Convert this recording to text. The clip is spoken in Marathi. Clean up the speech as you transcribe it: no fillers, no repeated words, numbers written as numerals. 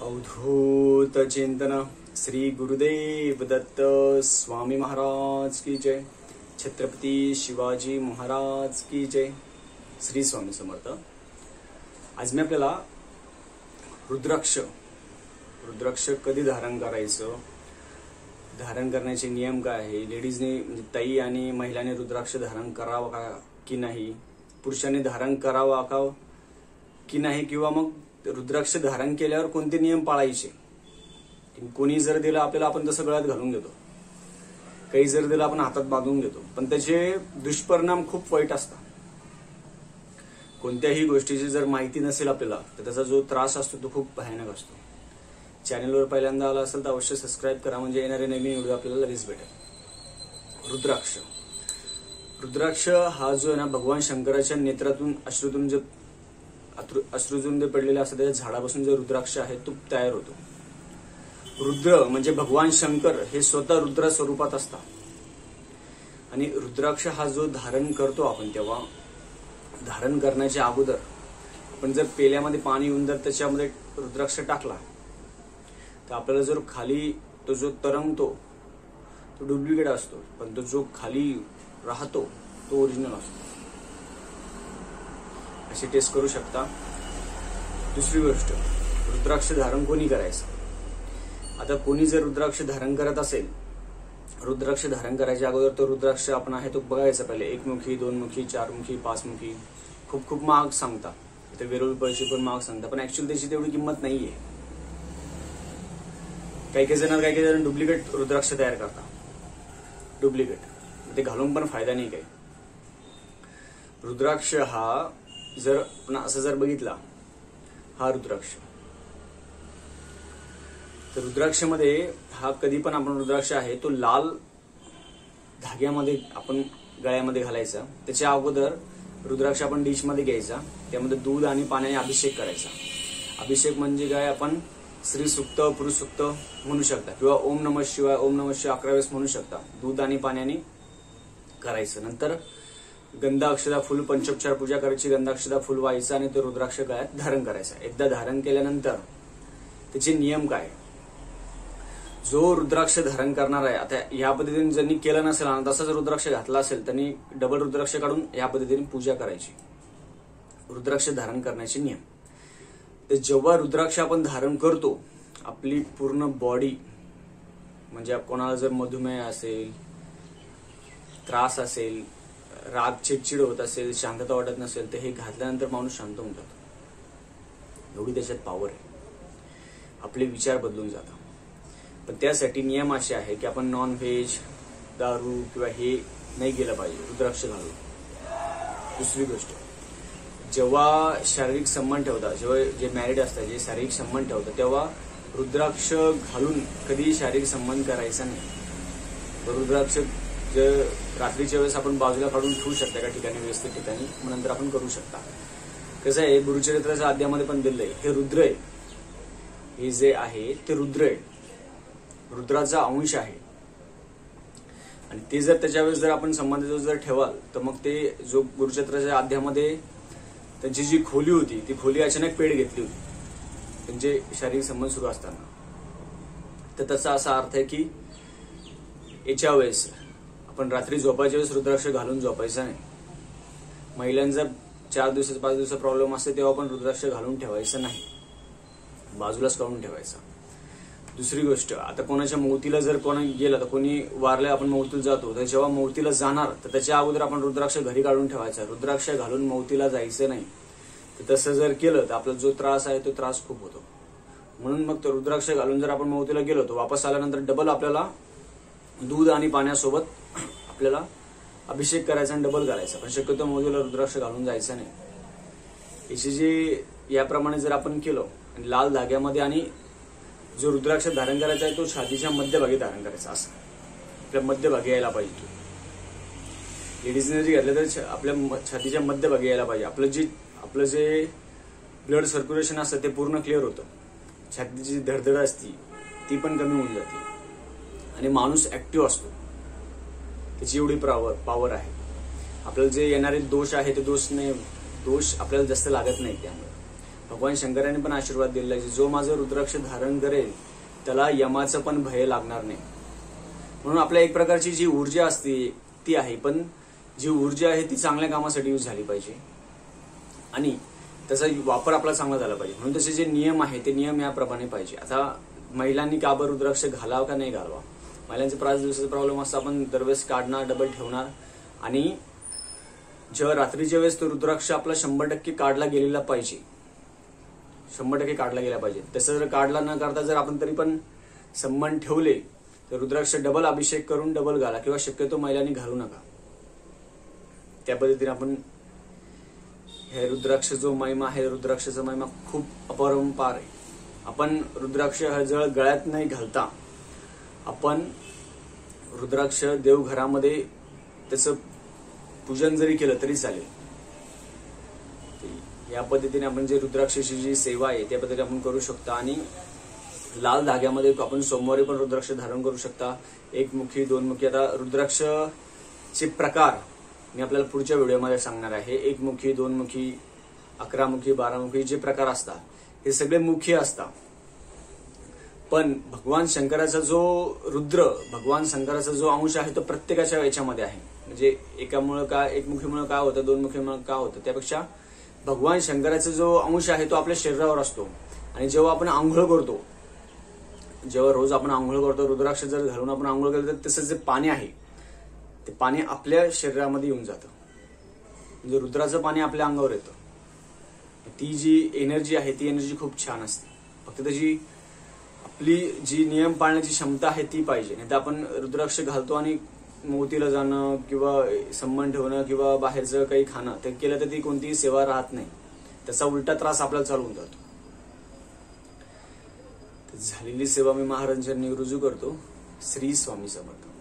अवधूत चिंतन श्री गुरुदेव दत्त स्वामी महाराज की जय। छत्रपती शिवाजी महाराज की जय। श्री स्वामी समर्थ। आज मी आपल्याला रुद्राक्ष कधी धारण करायचं, धारण करण्याचे नियम काय आहे, लेडीजने म्हणजे ताई आणि महिलांनी रुद्राक्ष धारण करावा का की नाही, पुरुषांनी धारण करावा का की नाही, किंवा मग रुद्राक्ष धारण केल्यावर कोणते नियम पाळायचे। कोणी जर दिलं आपल्याला आपण तसं गळ्यात घालून घेतो, काही जर दिलं आपण हातात बांधून घेतो, पण त्याचे दुष्परिणाम खूप वाईट असतात। कोणत्याही गोष्टीची जर माहिती नसेल आपल्याला तर त्याचा जो त्रास असतो तो खूप भयानक असतो। चॅनलवर पहिल्यांदा आला असेल तर अवश्य सबस्क्राईब करा, म्हणजे येणारे नवीन व्हिडिओ आपल्याला लगेच भेटेल। रुद्राक्ष हा जो आहे ना, भगवान शंकराच्या नेत्रातून अश्रूतून जे पडलेले असतात त्या झाडापासून जो रुद्राक्ष आहे तो तयार होतो। रुद्र म्हणजे भगवान शंकर हे स्वतः रुद्र स्वरूपात असतात। आणि रुद्राक्ष हा जो धारण करतो आपण, तेव्हा धारण करण्याच्या अगोदर आपण जर पेल्यामध्ये पाणी येऊन जर त्याच्यामध्ये रुद्राक्ष टाकला तर आपल्याला जर खाली तो जो तरंगतो तो डुप्लिकेट असतो, पण तो जो खाली राहतो तो ओरिजिनल असतो। अशी टेस्ट करू शकता। दुसरी गोष्ट, रुद्राक्ष धारण कोणी करायचं। आता कोणी जर रुद्राक्ष धारण करत असेल, रुद्राक्ष धारण करायच्या अगोदर तो रुद्राक्ष आपण आहे तो बघायचा पहिले, 1 मुखी, 2 मुखी, 4 मुखी, 5 मुखी, खूप महाग सांगता, इथे वेरूळ पैसे पण महाग सांगता, पण ऍक्च्युअली त्याची तेवढी किंमत नाहीये। काही जण डुप्लिकेट रुद्राक्ष तयार करतात, डुप्लिकेट, ते घालून पण फायदा नाही काही। रुद्राक्ष हा जर आपण असं जर बघितला, हा रुद्राक्ष, तर रुद्राक्षमध्ये हा कधी पण आपण रुद्राक्ष आहे तो लाल धाग्यामध्ये आपण गळ्यामध्ये घालायचा। त्याच्या अगोदर रुद्राक्ष आपण डिशमध्ये घ्यायचा, त्यामध्ये दूध आणि पाण्याने अभिषेक करायचा। अभिषेक म्हणजे काय, आपण श्री सुक्त, पुरुष सुक्त म्हणू शकता, किंवा ओम नमः शिवाय 11 वेळेस म्हणू शकता। दूध आणि पाण्याने करायचं। नंतर गंधाक्षता फुल, पंचोपचार पूजा करायची, गंधाक्षता फुल व्हायचं आणि तो रुद्राक्ष गळ्यात धारण करायचा। एकदा धारण केल्यानंतर त्याचे नियम काय, जो रुद्राक्ष धारण करणार आहे, आता या पद्धतीने ज्यांनी केलं नसेल आणि तसाच रुद्राक्ष घातला असेल त्यांनी डबल रुद्राक्ष काढून या पद्धतीने पूजा करायची। रुद्राक्ष धारण करण्याचे नियम, तर जेव्हा रुद्राक्ष आपण धारण करतो, आपली पूर्ण बॉडी, म्हणजे कोणाला जर मधुमेह असेल, त्रास असेल, राग, चिडचिड होत असेल, शांतता वाटत नसेल, तर हे घातल्यानंतर माणूस शांत होऊन जातो। एवढी त्याच्यात पॉवर आहे, आपले विचार बदलून जातात। पण त्यासाठी नियम असे आहे की आपण नॉन व्हेज, दारू किंवा हे नाही गेलं पाहिजे रुद्राक्ष घालून। दुसरी गोष्ट, जेव्हा शारीरिक संबंध ठेवतात, जेव्हा जे मॅरिड असतात, जे शारीरिक संबंध ठेवतात, तेव्हा रुद्राक्ष घालून कधी शारीरिक संबंध करायचा नाही। रुद्राक्ष रात्रीच्या वेळेस आपण बाजूला काढून ठेवू शकता एका ठिकाणी, व्यवस्थित ठिकाणी, मग नंतर आपण करू शकता। कसं आहे, गुरुचरित्राच्या अध्यामध्ये पण दिलंय, हे रुद्र आहे, हे जे आहे ते रुद्र आहे, रुद्राचा अंश आहे। आणि ते जर त्याच्या वेळेस जर आपण संबंध जर ठेवाल तर मग ते जो गुरुचरित्राच्या अध्यामध्ये त्यांची जी खोली होती ती खोली अचानक पेट घेतली होती त्यांचे शारीरिक संबंध सुरू असताना। तर त्याचा असा अर्थ आहे की याच्या वेळेस आपण रात्री झोपायच्या वेळेस रुद्राक्ष घालून झोपायचा नाही। महिलांचा 4 दिवस 5 दिवस प्रॉब्लेम असते तेव्हा पण रुद्राक्ष घालून ठेवायचं नाही, बाजूलाच काढून ठेवायचा। दुसरी गोष्ट, आता कोणाच्या मौतीला जर कोणी गेलं, तर कोणी वारलं, आपण मौतीला जातो, तर जेव्हा मौतीला जाणार तर त्याच्या अगोदर आपण रुद्राक्ष घरी काढून ठेवायचा। रुद्राक्ष घालून मौतीला जायचं नाही, तर तसं जर केलं तर आपला जो त्रास आहे तो त्रास खूप होतो। म्हणून मग तो रुद्राक्ष घालून जर आपण मौतीला गेलो तर वापस आल्यानंतर डबल आपल्याला दूध आणि पाण्यासोबत आपल्याला अभिषेक करायचा आणि डबल घालायचा, पण शक्यतो मौतीला रुद्राक्ष घालून जायचं नाही। याची जी याप्रमाणे जर आपण केलं, आणि लाल धाग्यामध्ये, आणि जो रुद्राक्ष धारण करायचा आहे तो छातीच्या मध्यभागी धारण करायचा, असं आपल्या मध्यभागी यायला पाहिजे। लेडीजने जे घातलं तर आपल्या छातीच्या मध्यभागी यायला पाहिजे। आपलं जे ब्लड सर्क्युलेशन असतं ते पूर्ण क्लिअर होतं, छातीची धडधड असती ती पण कमी होऊन जाते, आणि माणूस ऍक्टिव्ह असतो, त्याची एवढी पॉवर आहे। आपल्याला जे येणारे दोष आहे ते दोष आपल्याला जास्त लागत नाही त्यामुळे। भगवान शंकरांनी पण आशीर्वाद दिलेला आहे, जो माझं रुद्राक्ष धारण करेल त्याला यमाचं पण भय लागणार नाही. म्हणून आपल्या एक प्रकारची जी ऊर्जा असते ती आहे, पण जी ऊर्जा आहे ती चांगल्या कामासाठी यूज झाली पाहिजे आणि त्याचा वापर आपला चांगला झाला पाहिजे. म्हणून त्याचे जे नियम आहे ते नियम याप्रमाणे पाहिजे. आता महिलांनी का बरं रुद्राक्ष घालावा का नाही घालावा, महिलांचे 5 दिवसाचा प्रॉब्लेम असता, आपण दरवेळेस काढणार, डबल ठेवणार आणि जेव्हा रात्रीच्या वेळेस तो रुद्राक्ष आपला 100% काढला गेलेला पाहिजे, 100% काढला गेला पाहिजे. तसं जर काढला न करता जर आपण तरी पण संबंध ठेवले तर रुद्राक्ष डबल अभिषेक करून डबल घाला, किंवा शक्यतो महिलांनी घालू नका. त्या पद्धतीने आपण हे रुद्राक्ष जो महिमा आहे, रुद्राक्षाचा महिमा खूप अपरंपार आहे. आपण रुद्राक्ष जळ गळ्यात नाही घालता आपण रुद्राक्ष देवघरामध्ये त्याचं पूजन जरी केलं तरी चालेल. या पद्धतीने आपण जे रुद्राक्षाची जी सेवा आहे त्या पद्धतीने आपण करू शकता. आणि लाल धाग्यामध्ये आपण सोमवारी पण रुद्राक्ष धारण करू शकता, एकमुखी, दोनमुखी. आता रुद्राक्षचे प्रकार मी आपल्याला पुढच्या व्हिडिओमध्ये सांगणार आहे. एकमुखी, दोनमुखी, 11मुखी, 12मुखी जे प्रकार असतात हे सगळे मुखी असतात. पण भगवान शंकराचा जो रुद्र, भगवान शंकराचा जो अंश आहे तो प्रत्येकाच्या याच्यामध्ये आहे. म्हणजे एकामुळे काय, एकमुखीमुळे काय होतं, दोनमुखीमुळे काय होतं, त्यापेक्षा भगवान शंकराचा जो अंश आहे तो आपल्या शरीरावर असतो. आणि जेव्हा आपण आंघोळ करतो, जेव्हा रोज आपण आंघोळ करतो, रुद्राक्ष जर घालून आपण आंघोळ केलं तर तसं जे पाणी आहे ते पाणी आपल्या शरीरामध्ये येऊन जातं. म्हणजे रुद्राचं पाणी आपल्या अंगावर येतं. ती जी एनर्जी आहे ती एनर्जी खूप छान असते. फक्त त्याची आपली जी नियम पाळण्याची क्षमता आहे ती पाहिजे. नाही तर आपण रुद्राक्ष घालतो आणि मोतीला जाणं किंवा संबंध ठेवणं किंवा बाहेरचं काही खाणं ते केलं तर ती कोणतीही सेवा राहत नाही, त्याचा उलटा त्रास आपल्याला चालवून जातो. झालेली सेवा मी महाराजांनी रुजू करतो. श्री स्वामी समर्थ.